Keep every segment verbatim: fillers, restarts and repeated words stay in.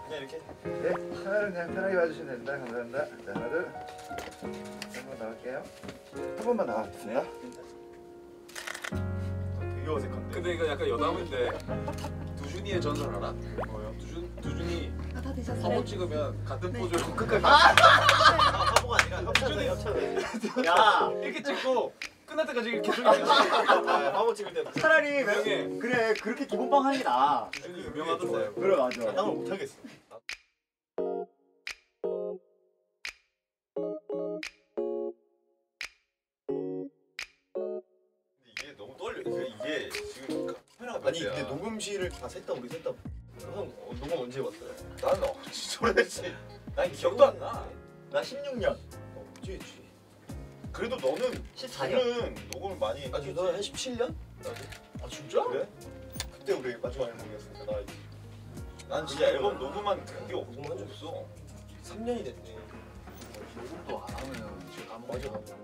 그냥 이렇게. 네, 카메라 그냥 편하게 봐주시면 됩니다. 감사합니다. 자, 하나, 둘. 한번 나갈게요. 한 번만 나와주세요. 되게 어색한데. 근데 이거 약간 여담인데 두준이의 전설 알아? 뭐요? 두준 두준이 아, 다 드셨어요? 화보 찍으면 같은 네. 포즈로 끝까지 화보가 아니라 협찬사예요, 협찬사. 야, 이렇게 찍고 끝날 때까지 이렇게 계속 화보 찍을 때 차라리 유명해. 그래 그렇게 기본빵 하는 게 나아. 두준이 유명하던데. 그래 맞아. 장담을 못 하겠어. 이게 너무 떨려. 이게 지금 카메라가 아니 근데 녹음실을 다 셋 다 우리 셋 다 형 어, 녹음 언제 봤어요? 나는 어, 진짜 오래됐지. 난 기억도 안 나. 나 십육 년. 어, 그치 그치. 그래도 너는 십사 년. 너는 녹음을 많이 했지. 아니 너한 십칠 년? 나도. 아 진짜? 그래? 그때 우리 마지막 앨범이었으니까 나 이제 난 진짜 앨범 녹음한 그게 녹음한 적 없어. 삼 년이 됐네. 녹음도 안 하면 지금 까먹어. 맞아.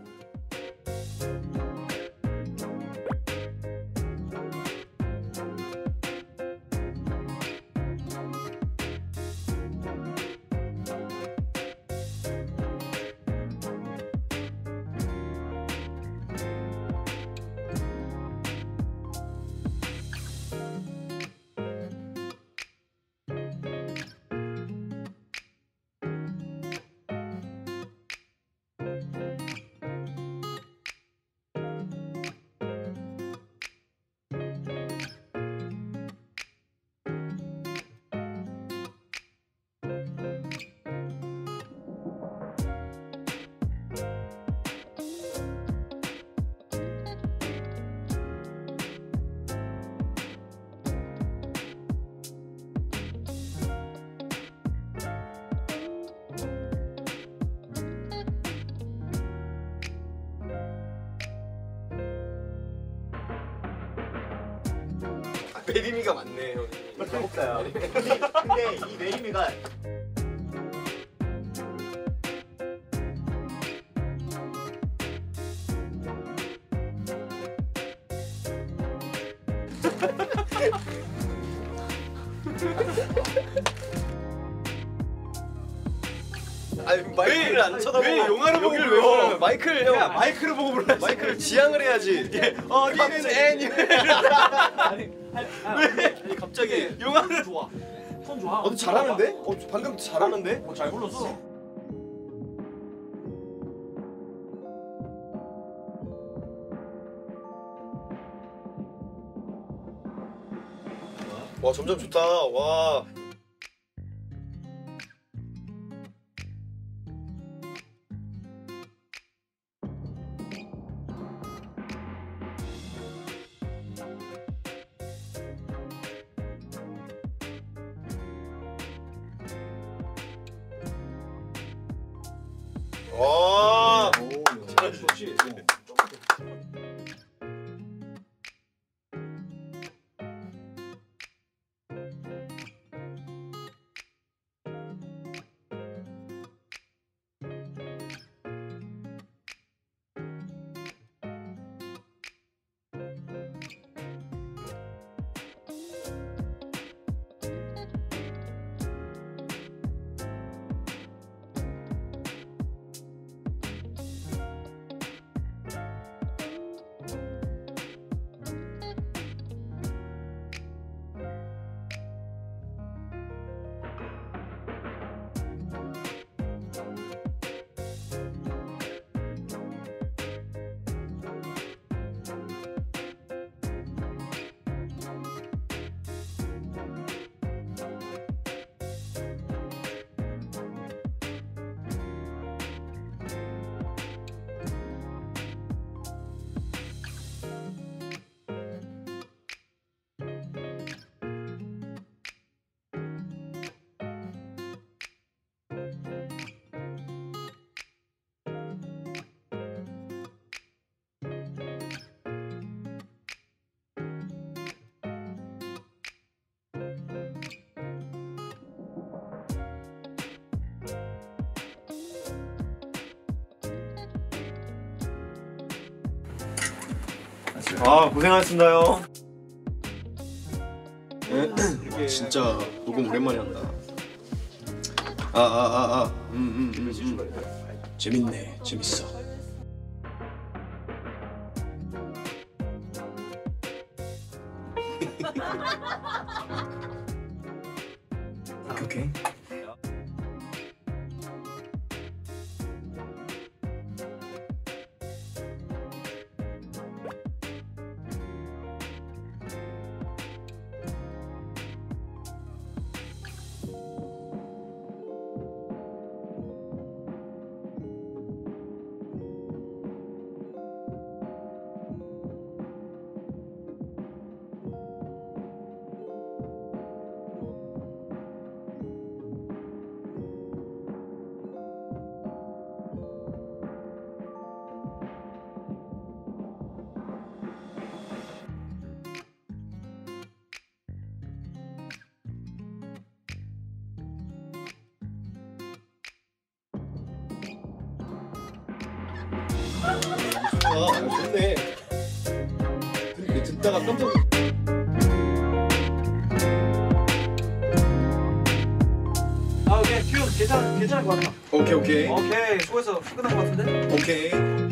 내림이가 많네 형. 가봅다야. 근데 이 내림이가 아니 마이크를 안 쳐다보고 왜 영화를 보고 여기를 불러? 왜 보는 거야? 마이크를 형 야 마이크를 보고 불러. 마이크를 지향을 해야지. 어디는 애니. 아니, 아니 갑자기 영화를 좋아. 손 좋아. 어 잘하는데? 어 방금 잘하는데? 어, 잘 불렀어. 와 점점 좋다. 와. 와. 좋지. 아 고생하셨습니다요. 네. 진짜 녹음 오랜만에 한다. 아 아 아 아. 음 음 음. 재밌네. 재밌어. 오케이. 아, 좋네. 듣, 듣다가 깜짝. 아 오케이 큐 괜찮 괜찮을 것 같아. 오케이 오케이 오케이 수고했어. 끝난 것 같은데? 오케이.